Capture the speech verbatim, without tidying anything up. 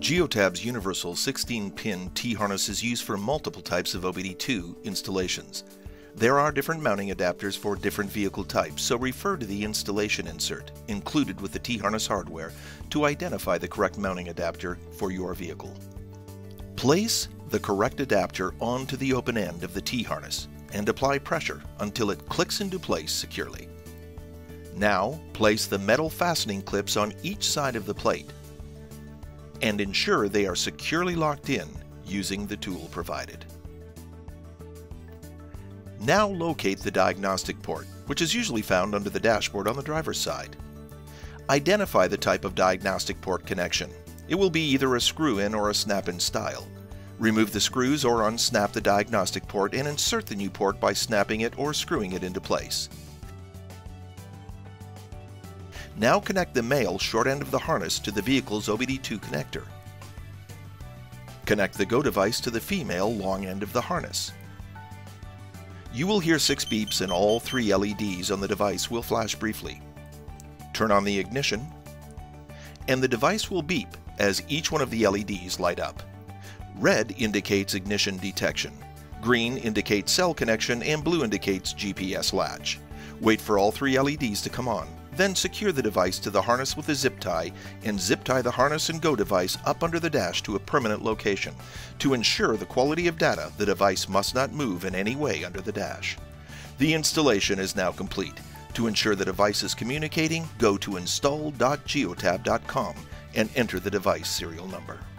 Geotab's universal sixteen pin T-harness is used for multiple types of O B D two installations. There are different mounting adapters for different vehicle types, so refer to the installation insert included with the T-harness hardware to identify the correct mounting adapter for your vehicle. Place the correct adapter onto the open end of the T-harness and apply pressure until it clicks into place securely. Now place the metal fastening clips on each side of the plate and ensure they are securely locked in using the tool provided. Now locate the diagnostic port, which is usually found under the dashboard on the driver's side. Identify the type of diagnostic port connection. It will be either a screw-in or a snap-in style. Remove the screws or unsnap the diagnostic port and insert the new port by snapping it or screwing it into place. Now connect the male short end of the harness to the vehicle's O B D two connector. Connect the Go device to the female long end of the harness. You will hear six beeps and all three L E Ds on the device will flash briefly. Turn on the ignition, and the device will beep as each one of the L E Ds light up. Red indicates ignition detection, green indicates cell connection, and blue indicates G P S latch. Wait for all three L E Ds to come on. Then secure the device to the harness with a zip tie and zip tie the harness and Go device up under the dash to a permanent location. To ensure the quality of data, the device must not move in any way under the dash. The installation is now complete. To ensure the device is communicating, go to install dot geotab dot com and enter the device serial number.